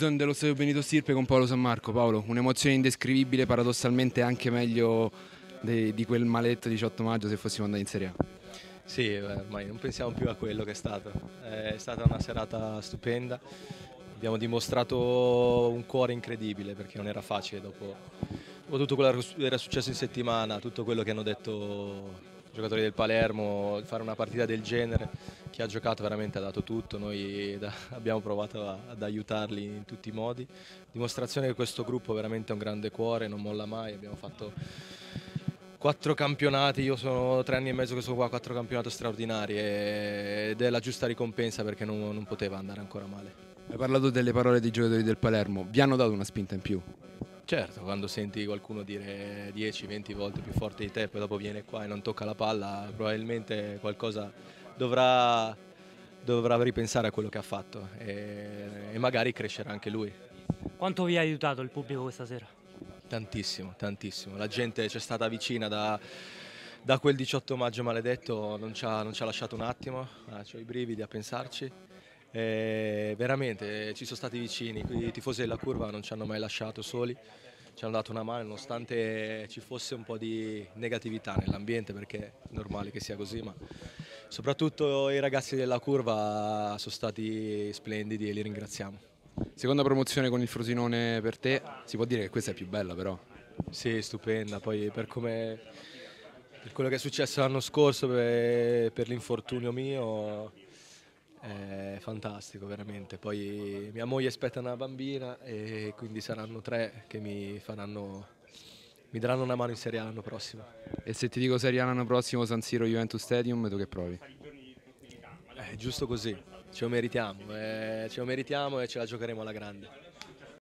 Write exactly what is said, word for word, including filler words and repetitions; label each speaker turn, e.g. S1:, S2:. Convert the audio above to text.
S1: zone dello stadio Benito Stirpe con Paolo San Marco. Paolo, un'emozione indescrivibile, paradossalmente anche meglio de- di quel maledetto diciotto maggio se fossimo andati in Serie A.
S2: Sì, beh, ormai non pensiamo più a quello che è stato. È stata una serata stupenda. Abbiamo dimostrato un cuore incredibile perché non era facile dopo, dopo tutto quello che era successo in settimana, tutto quello che hanno detto i giocatori del Palermo, fare una partita del genere. Chi ha giocato veramente ha dato tutto, noi da- abbiamo provato a- ad aiutarli in tutti i modi. Dimostrazione che questo gruppo veramente ha un grande cuore, non molla mai. Abbiamo fatto quattro campionati, io sono tre anni e mezzo che sono qua, quattro campionati straordinari e- ed è la giusta ricompensa perché non, non poteva andare ancora male.
S1: Hai parlato delle parole dei giocatori del Palermo, vi hanno dato una spinta in più?
S2: Certo, quando senti qualcuno dire dieci venti volte più forte di te, poi dopo viene qua e non tocca la palla, probabilmente qualcosa dovrà, dovrà ripensare a quello che ha fatto e, e magari crescerà anche lui.
S3: Quanto vi ha aiutato il pubblico questa sera?
S2: Tantissimo, tantissimo. La gente c'è stata vicina da, da quel diciotto maggio maledetto, non ci ha, non ci ha lasciato un attimo, ah, c'ho i brividi a pensarci. E veramente ci sono stati vicini, i tifosi della curva non ci hanno mai lasciato soli, ci hanno dato una mano nonostante ci fosse un po' di negatività nell'ambiente perché è normale che sia così, ma soprattutto i ragazzi della curva sono stati splendidi e li ringraziamo.
S1: Seconda promozione con il Frosinone per te, si può dire che questa è più bella però.
S2: Sì, stupenda, poi per, come, per quello che è successo l'anno scorso, per, per l'infortunio mio, è fantastico veramente. Poi mia moglie aspetta una bambina e quindi saranno tre che mi faranno, mi daranno una mano in Serie A l'anno prossimo.
S1: E se ti dico Serie A l'anno prossimo San Siro Juventus Stadium, tu che provi?
S2: È giusto così, ce lo meritiamo, eh, ce lo meritiamo e ce la giocheremo alla grande.